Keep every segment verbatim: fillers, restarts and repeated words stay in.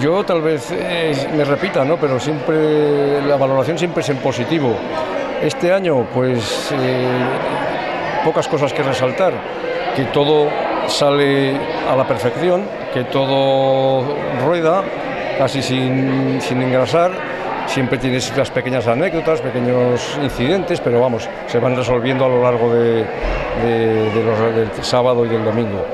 Yo tal vez eh, me repita, ¿no? Pero siempre la valoración siempre es en positivo. Este año, pues, eh, pocas cosas que resaltar, que todo sale a la perfección, que todo rueda casi sin, sin engrasar. Siempre tienes las pequeñas anécdotas, pequeños incidentes, pero vamos, se van resolviendo a lo largo de, de, de los, del sábado y del domingo.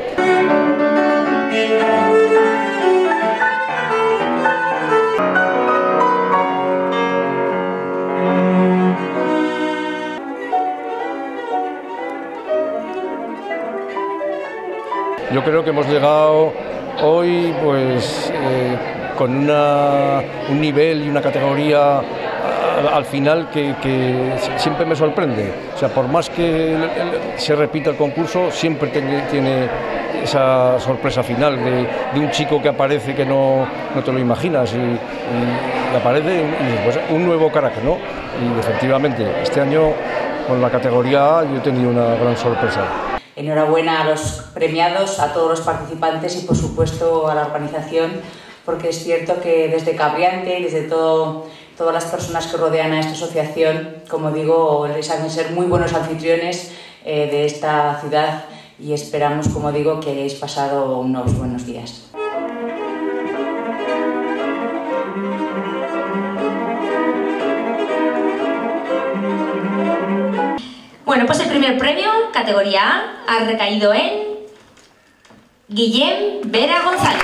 Yo creo que hemos llegado hoy pues eh, con una, un nivel y una categoría al, al final que, que siempre me sorprende. O sea, por más que el, el, se repita el concurso, siempre tiene, tiene esa sorpresa final de, de un chico que aparece que no, no te lo imaginas y, y aparece y, pues, un nuevo carácter, ¿no? Y efectivamente, este año con la categoría A yo he tenido una gran sorpresa. Enhorabuena a los premiados, a todos los participantes y por supuesto a la organización, porque es cierto que desde Cabriante y desde todo, todas las personas que rodean a esta asociación, como digo, les hacen ser muy buenos anfitriones eh, de esta ciudad y esperamos, como digo, que hayáis pasado unos buenos días. Bueno, pues el primer premio, categoría A, ha recaído en Guillem Vera González.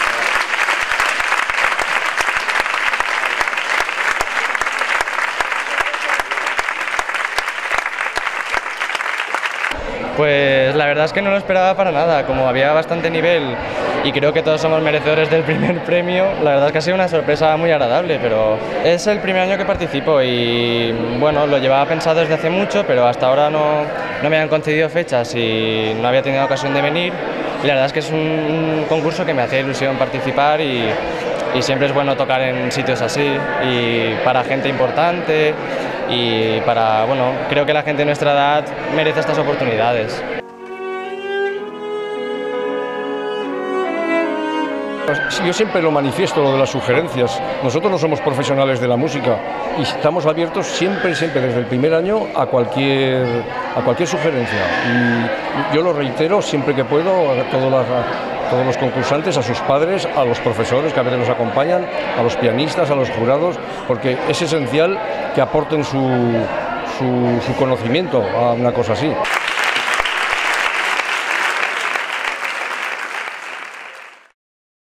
Pues la verdad es que no lo esperaba para nada, como había bastante nivel y creo que todos somos merecedores del primer premio, la verdad es que ha sido una sorpresa muy agradable, pero es el primer año que participo y bueno, lo llevaba pensado desde hace mucho, pero hasta ahora no, no me habían concedido fechas y no había tenido ocasión de venir y la verdad es que es un, un concurso que me hacía ilusión participar y, y siempre es bueno tocar en sitios así y para gente importante. Y para, bueno, creo que la gente de nuestra edad merece estas oportunidades. Yo siempre lo manifiesto, lo de las sugerencias. Nosotros no somos profesionales de la música y estamos abiertos siempre, siempre, desde el primer año, a cualquier, a cualquier sugerencia. Y yo lo reitero siempre que puedo a todas las... a todos los concursantes, a sus padres, a los profesores que a veces nos acompañan, a los pianistas, a los jurados, porque es esencial que aporten su, su, su conocimiento a una cosa así.